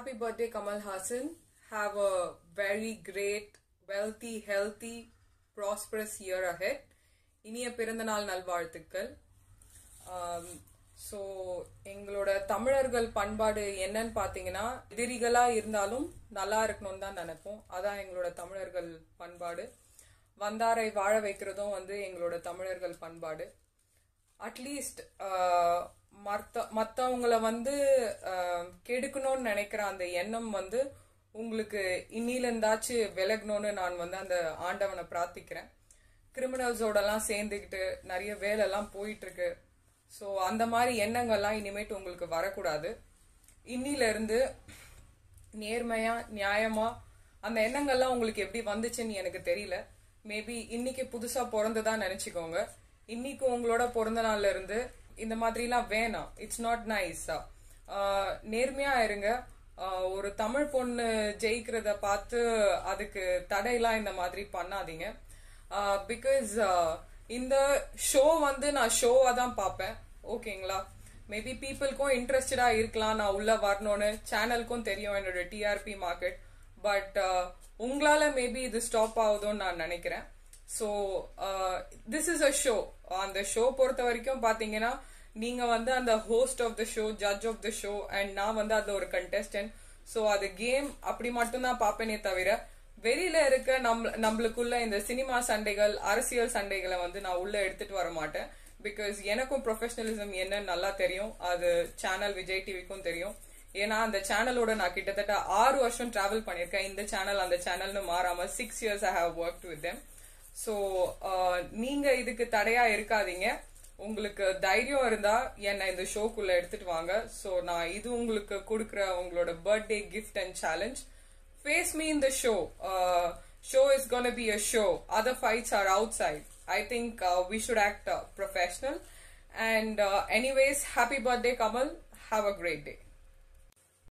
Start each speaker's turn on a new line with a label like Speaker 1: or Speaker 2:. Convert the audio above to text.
Speaker 1: Happy birthday, Kamal Hassan. Have a very great, wealthy, healthy, prosperous year ahead. இனிய பிறந்த நாள் நல்வாழ்த்துக்கள். So எங்களோட தமிழர்கள் பண்பாடு என்னன்னு பார்த்தீங்கன்னா, எதிரிகளா இருந்தாலும் நல்லா இருக்கணும்னு தான் நினைப்போம். அதான் எங்களோட தமிழர்கள் பண்பாடு. வந்தாரை வாழ வைக்கிறதும் எங்களோட தமிழர்கள் பண்பாடு. அட்லீஸ்ட் மற்றவங்களை கெடுக்கணும்னு நினைக்கிற அந்த எண்ணம் உங்களுக்கு இன்னிலிருந்தாச்சும் விலகணும்னு நான் அந்த ஆண்டவனை பிரார்த்திக்கிறேன். கிரிமினல்ஸோடலாம் சேர்ந்துக்கிட்டு நிறைய வேலைலாம் போயிட்டு இருக்கு. ஸோ அந்த மாதிரி எண்ணங்கள்லாம் இனிமேட்டு உங்களுக்கு வரக்கூடாது. இன்னிலிருந்து நேர்மையா நியாயமா அந்த எண்ணங்கள்லாம் உங்களுக்கு எப்படி வந்துச்சுன்னு எனக்கு தெரியல. மேபி இன்னைக்கு புதுசா பிறந்ததான் நினைச்சுக்கோங்க. இன்னைக்கு உங்களோட பிறந்த நாள்ல இருந்து இந்த மாதிரிலாம் வேணாம். It's not nice. நேர்மையா இருங்க. ஒரு தமிழ் பொண்ணு ஜெயிக்கிறத பார்த்து அதுக்கு தடையெல்லாம் இந்த மாதிரி பண்ணாதீங்க. பிகாஸ் இந்த ஷோ நான் ஷோவா தான் பார்ப்பேன். ஓகேங்களா? மேபி பீப்புளுக்கும் இன்ட்ரெஸ்டடா இருக்கலாம் நான் உள்ள வரணும்னு. சேனலுக்கும் தெரியும் என்னோட டிஆர்பி மார்க்கெட். பட் உங்களால மேபி இது ஸ்டாப் ஆகுதுன்னு நான் நினைக்கிறேன். So this is a show. அந்த ஷோ பொறுத்த வரைக்கும் பாத்தீங்கன்னா, நீங்க அந்த host of the show, judge of the show, and நான் அது ஒரு கண்டெஸ்டன்ட். ஸோ அது கேம் அப்படி மட்டும் தான் பாப்பேனே தவிர, வெளியில இருக்க நம்மளுக்குள்ள இந்த சினிமா சண்டைகள், அரசியல் சண்டைகளை நான் உள்ள எடுத்துட்டு வர மாட்டேன். பிகாஸ் எனக்கும் ப்ரொஃபஷனலிசம் என்னன்னு நல்லா தெரியும். அது சேனல் விஜய் டிவிக்கும் தெரியும். ஏன்னா அந்த சேனலோட நான் கிட்டத்தட்ட 6 வருஷம் டிராவல் பண்ணிருக்கேன். இந்த சேனல் அந்த சேனல்னு மாறாம 6 years I have worked with them. So நீங்க இதுக்கு தடையா இருக்காதீங்க. உங்களுக்கு தைரியம் இருந்தா என்ன இந்த ஷோக்குள்ள எடுத்துட்டு வாங்க. ஸோ நான் இது உங்களுக்கு கொடுக்குற உங்களோட birthday gift and challenge. Face me in the show. Show is gonna be a show. Other fights are outside. I think we should act professional. And anyways, happy birthday, Kamal. Have a great day.